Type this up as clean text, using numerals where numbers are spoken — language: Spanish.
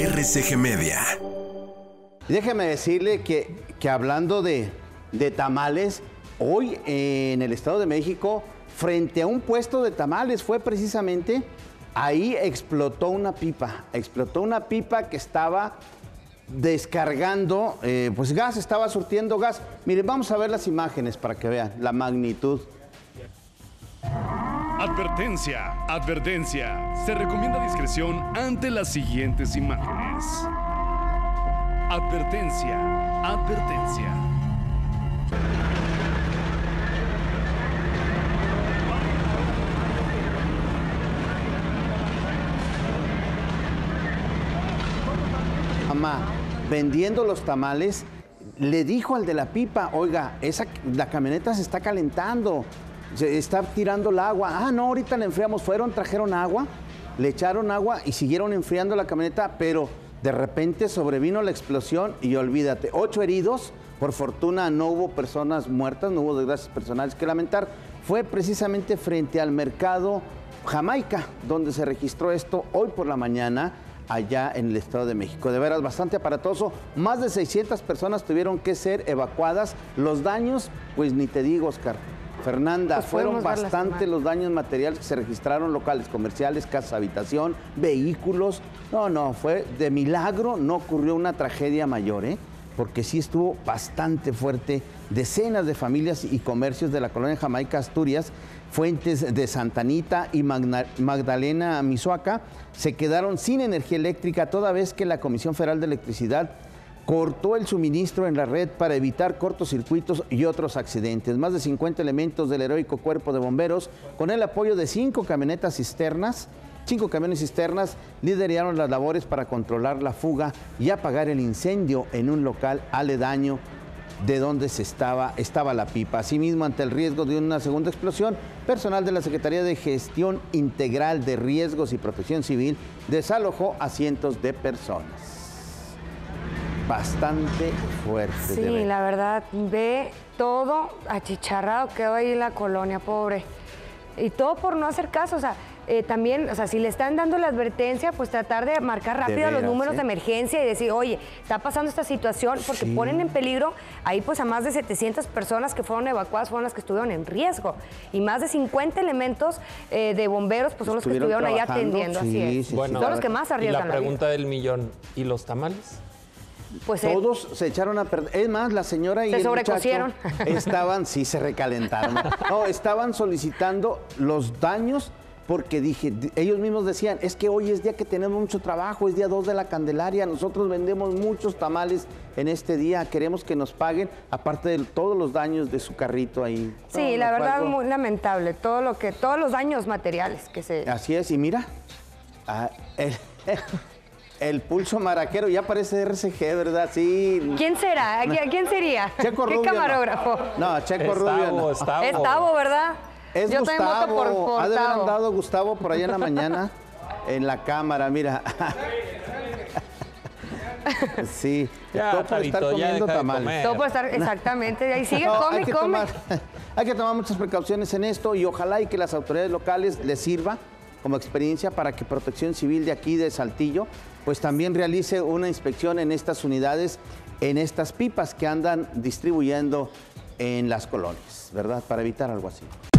RCG Media. Déjeme decirle que hablando de tamales, hoy en el Estado de México, frente a un puesto de tamales, fue precisamente, ahí explotó una pipa que estaba descargando pues gas, estaba surtiendo gas. Miren, vamos a ver las imágenes para que vean la magnitud. Advertencia, advertencia. Se recomienda discreción ante las siguientes imágenes. Advertencia, advertencia. Mamá, vendiendo los tamales, le dijo al de la pipa, oiga, la camioneta se está calentando, se está tirando el agua. Ah, no, ahorita la enfriamos. Trajeron agua, le echaron agua y siguieron enfriando la camioneta, pero de repente sobrevino la explosión y olvídate, 8 heridos. Por fortuna no hubo personas muertas, no hubo desgracias personales que lamentar. Fue precisamente frente al mercado Jamaica, donde se registró esto hoy por la mañana, allá en el Estado de México. De veras, bastante aparatoso. Más de 600 personas tuvieron que ser evacuadas. Los daños, pues ni te digo, Oscar. Fernanda, pues fueron bastante los daños materiales que se registraron, locales comerciales, casas, habitación, vehículos. No, fue de milagro, no ocurrió una tragedia mayor, porque sí estuvo bastante fuerte. Decenas de familias y comercios de la colonia Jamaica, Asturias, Fuentes de Santa Anita y Magdalena, Michoacán, se quedaron sin energía eléctrica toda vez que la Comisión Federal de Electricidad cortó el suministro en la red para evitar cortocircuitos y otros accidentes. Más de 50 elementos del heroico Cuerpo de Bomberos, con el apoyo de 5 camiones cisternas, lideraron las labores para controlar la fuga y apagar el incendio en un local aledaño de donde estaba la pipa. Asimismo, ante el riesgo de una segunda explosión, personal de la Secretaría de Gestión Integral de Riesgos y Protección Civil desalojó a cientos de personas. Bastante fuerte. Sí, la verdad, ve todo achicharrado, quedó ahí la colonia, pobre. Y todo por no hacer caso, también, si le están dando la advertencia, pues tratar de marcar rápido los números de emergencia y decir, oye, está pasando esta situación, porque ponen en peligro ahí pues a más de 700 personas que fueron evacuadas, fueron las que estuvieron en riesgo. Y más de 50 elementos de bomberos pues son los que estuvieron ahí atendiendo, así es. Bueno, son los que más arriesgan. Y la pregunta del millón, ¿y los tamales? Pues todos se echaron a perder. Es más, la señora y el muchacho estaban, sí, se recalentaron. No, estaban solicitando los daños porque ellos mismos decían, es que hoy es día que tenemos mucho trabajo, es día 2 de la Candelaria, nosotros vendemos muchos tamales en este día, queremos que nos paguen, aparte de todos los daños de su carrito ahí. Sí, la verdad, muy lamentable, todos los daños materiales que se... Así es, y mira, el pulso maraquero ya parece RCG, ¿verdad? Sí. ¿Quién será? ¿Quién sería? Checo ¿Qué Rubio, camarógrafo? No, Checo Rubio no. Es Tavo, ¿verdad? Es Yo Gustavo. también voto por Ha de haber Tavo. andado Gustavo por allá en la mañana en la cámara, mira. Sí, todo por estar comiendo tamales. Todo por estar, exactamente, ahí sigue, come. Hay que tomar muchas precauciones en esto y ojalá y que las autoridades locales les sirva como experiencia para que Protección Civil de aquí de Saltillo pues también realice una inspección en estas unidades, en estas pipas que andan distribuyendo en las colonias, ¿verdad? Para evitar algo así.